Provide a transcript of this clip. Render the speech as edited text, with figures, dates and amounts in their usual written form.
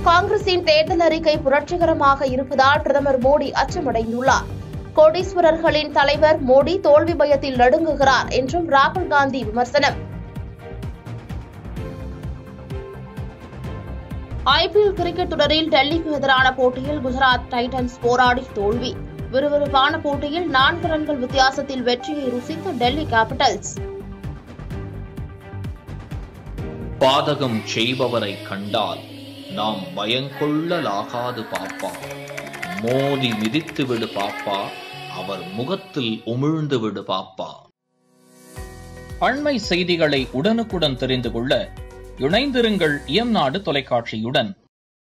காங்கிரசின் தேர்தல் அறிக்கை புரட்சிகரமாக இருப்பதால் பிரதமர் மோடி அச்சமடைந்துள்ளார். கோடீஸ்வரர்களின் தலைவர் மோடி தோல்வி பயத்தில் நடுங்குகிறார் என்றும் ராகுல் காந்தி விமர்சனம். ஐபிஎல் கிரிக்கெட் தொடரில் டெல்லிக்கு எதிரான போட்டியில் குஜராத் டைட்டன்ஸ் போராடி தோல்வி. விறுவிறுப்பான போட்டியில் 4 ரன்கள் வித்தியாசத்தில் வெற்றியை ருசித்த டெல்லி கேபிட்டல்ஸ். பாதகம் செய்பவரை கண்டால் நாம் பயங்கொள்ளலாகாது பாப்பா, மோதி மிதித்து விடு பாப்பா, அவர் முகத்தில் உமிழ்ந்து விடு பாப்பா. அண்மை செய்திகளை உடனுக்குடன் தெரிந்து கொள்ள இணைந்திருங்கள் இயம்நாடு தொலைக்காட்சியுடன்.